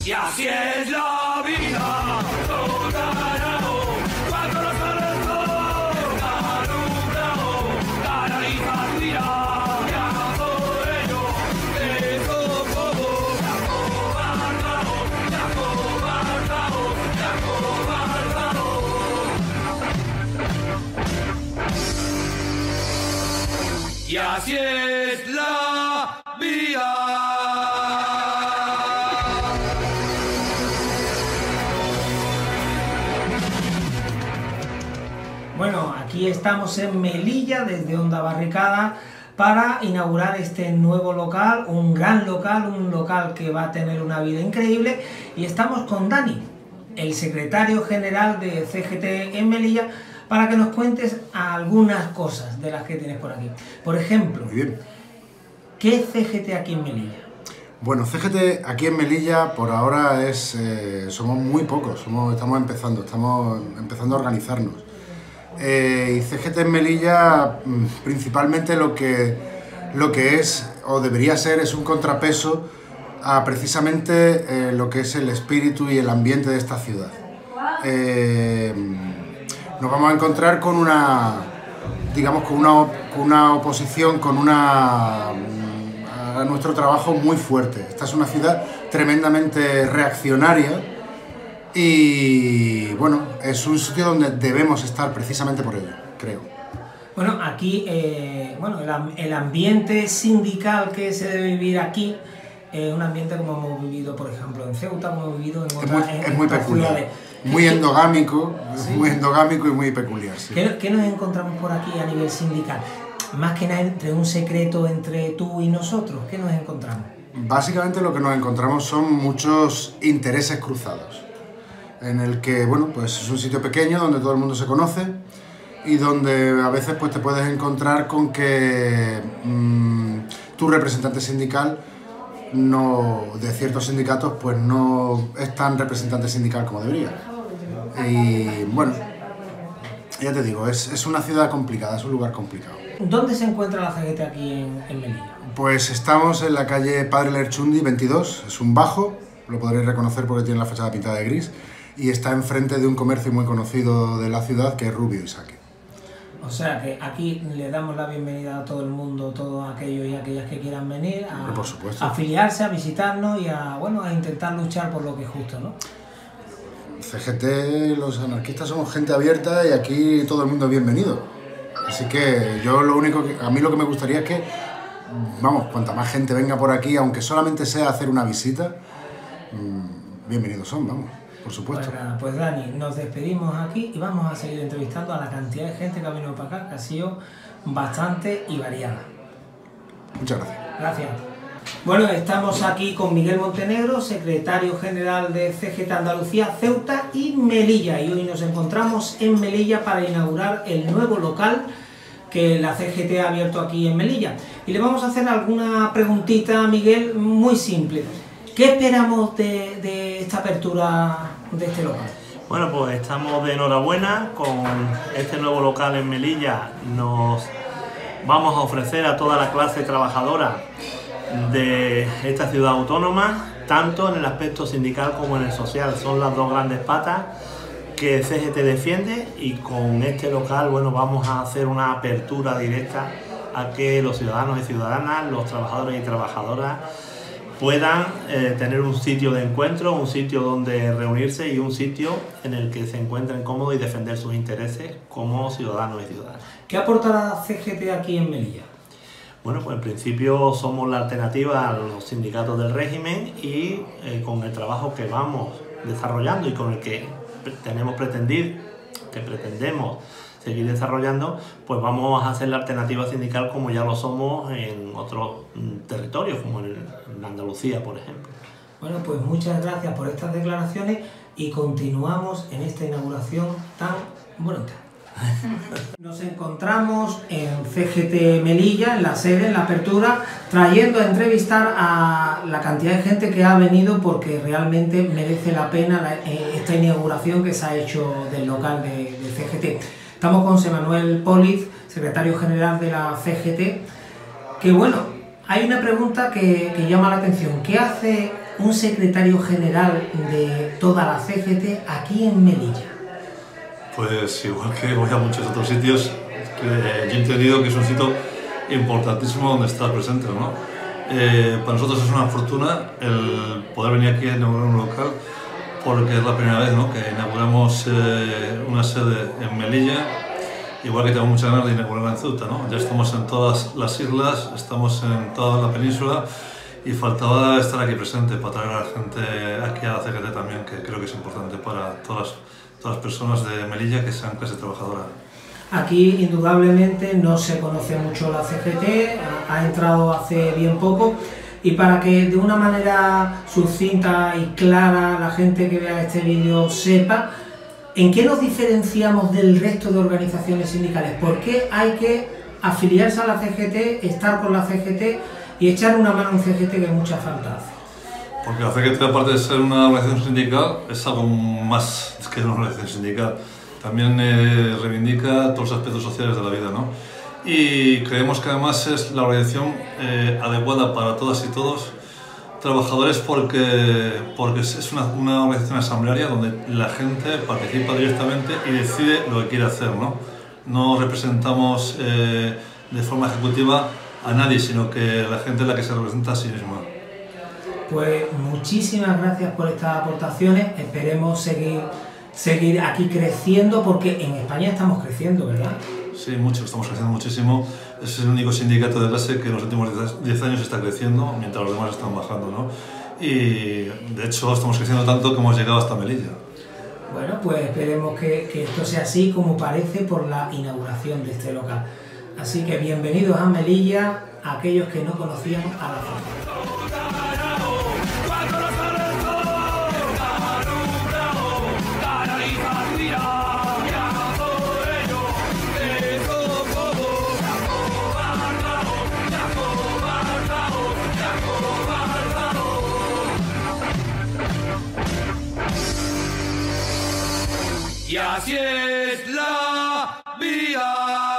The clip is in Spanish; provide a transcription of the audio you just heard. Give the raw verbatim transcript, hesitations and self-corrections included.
Y así es la vida, todo ganado, cuando no sale el sol, alumbrado, canaliza tu vida, ya por ello, eso como, ya cobardado, ya cobardado, ya cobardado. Y así es la vida. Bueno, aquí estamos en Melilla, desde Onda Barricada, para inaugurar este nuevo local, un gran local, un local que va a tener una vida increíble, y estamos con Dani, el secretario general de C G T en Melilla, para que nos cuentes algunas cosas de las que tienes por aquí. Por ejemplo, Muy bien. ¿qué es C G T aquí en Melilla? Bueno, C G T aquí en Melilla por ahora es eh, somos muy pocos, somos, estamos empezando, estamos empezando a organizarnos. Eh, y C G T en Melilla principalmente lo que, lo que es o debería ser es un contrapeso a precisamente eh, lo que es el espíritu y el ambiente de esta ciudad. Eh, nos vamos a encontrar con una, digamos, con una, con una oposición, con una, a nuestro trabajo muy fuerte. Esta es una ciudad tremendamente reaccionaria y, bueno, es un sitio donde debemos estar precisamente por ello, creo. Bueno, aquí, eh, bueno, el, el ambiente sindical que se debe vivir aquí es un ambiente como hemos vivido, por ejemplo, en Ceuta, como hemos vivido en otras ciudades. Es muy, es muy peculiar, muy endogámico, ¿sí? Muy endogámico y muy peculiar, sí. ¿Qué, ¿Qué nos encontramos por aquí a nivel sindical? Más que nada entre un secreto entre tú y nosotros, ¿qué nos encontramos? Básicamente lo que nos encontramos son muchos intereses cruzados, en el que, bueno, pues es un sitio pequeño donde todo el mundo se conoce y donde a veces pues te puedes encontrar con que mmm, tu representante sindical no, de ciertos sindicatos pues no es tan representante sindical como debería. Y bueno, ya te digo, es, es una ciudad complicada, es un lugar complicado. ¿Dónde se encuentra la C G T aquí en, en Melilla? Pues estamos en la calle Padre Lerchundi veintidós, es un bajo, lo podréis reconocer porque tiene la fachada pintada de gris, y está enfrente de un comercio muy conocido de la ciudad que es Rubio y Saque. O sea que aquí le damos la bienvenida a todo el mundo, todos aquellos y aquellas que quieran venir a, por supuesto, a afiliarse, a visitarnos y a, bueno, a intentar luchar por lo que es justo, ¿no? C G T, los anarquistas somos gente abierta y aquí todo el mundo es bienvenido. Así que yo lo único que, a mí lo que me gustaría es que, vamos, cuanta más gente venga por aquí, aunque solamente sea hacer una visita, bienvenidos son, vamos. Por supuesto. Pues, pues Dani, nos despedimos aquí y vamos a seguir entrevistando a la cantidad de gente que ha venido para acá, que ha sido bastante y variada. Muchas gracias. Gracias. Bueno, estamos aquí con Miguel Montenegro, secretario general de C G T Andalucía, Ceuta y Melilla, y hoy nos encontramos en Melilla para inaugurar el nuevo local que la C G T ha abierto aquí en Melilla. Y le vamos a hacer alguna preguntita a Miguel muy simple. ¿Qué esperamos de, de esta apertura de este local? Bueno, pues estamos de enhorabuena con este nuevo local en Melilla. Nos vamos a ofrecer a toda la clase trabajadora de esta ciudad autónoma, tanto en el aspecto sindical como en el social. Son las dos grandes patas que C G T defiende, y con este local, bueno, vamos a hacer una apertura directa a que los ciudadanos y ciudadanas, los trabajadores y trabajadoras puedan eh, tener un sitio de encuentro, un sitio donde reunirse y un sitio en el que se encuentren cómodos y defender sus intereses como ciudadanos y ciudadanas. ¿Qué aportará C G T aquí en Melilla? Bueno, pues en principio somos la alternativa a los sindicatos del régimen y eh, con el trabajo que vamos desarrollando y con el que tenemos pretendir, que pretendemos seguir desarrollando, pues vamos a hacer la alternativa sindical como ya lo somos en otros territorios, como en Andalucía, por ejemplo. Bueno, pues muchas gracias por estas declaraciones y continuamos en esta inauguración tan bonita. Nos encontramos en C G T Melilla, en la sede, en la apertura, trayendo a entrevistar a la cantidad de gente que ha venido porque realmente merece la pena la, esta inauguración que se ha hecho del local de, de C G T. Estamos con José Manuel Poliz, secretario general de la C G T, que bueno, hay una pregunta que, que llama la atención. ¿Qué hace un secretario general de toda la C G T aquí en Melilla? Pues igual que voy a muchos otros sitios, que yo he entendido que es un sitio importantísimo donde estar presente, ¿no? Eh, para nosotros es una fortuna el poder venir aquí a inaugurar un local, porque es la primera vez, ¿no?, que inauguramos eh, una sede en Melilla, igual que tengo muchas ganas de inaugurarla en Ceuta, ¿no? Ya estamos en todas las islas, estamos en toda la península y faltaba estar aquí presente para traer a la gente aquí a la C G T también, que creo que es importante para todas, todas las personas de Melilla que sean clase trabajadora. Aquí indudablemente no se conoce mucho la C G T, ha entrado hace bien poco, y para que de una manera sucinta y clara la gente que vea este vídeo sepa en qué nos diferenciamos del resto de organizaciones sindicales, por qué hay que afiliarse a la C G T, estar con la C G T y echar una mano en C G T que mucha falta hace. Porque la C G T, aparte de ser una organización sindical, es algo más que una organización sindical. También eh, reivindica todos los aspectos sociales de la vida, ¿no? Y creemos que además es la organización eh, adecuada para todas y todos trabajadores, porque, porque es una, una organización asamblearia donde la gente participa directamente y decide lo que quiere hacer, ¿no? No representamos eh, de forma ejecutiva a nadie, sino que la gente es la que se representa a sí misma. Pues muchísimas gracias por estas aportaciones, esperemos seguir, seguir aquí creciendo, porque en España estamos creciendo, ¿verdad? Sí, mucho, estamos creciendo muchísimo. Es el único sindicato de clase que en los últimos diez años está creciendo, mientras los demás están bajando, ¿no? Y de hecho estamos creciendo tanto que hemos llegado hasta Melilla. Bueno, pues esperemos que, que esto sea así como parece por la inauguración de este local. Así que bienvenidos a Melilla, a aquellos que no conocían a la familia. Y así es la vida.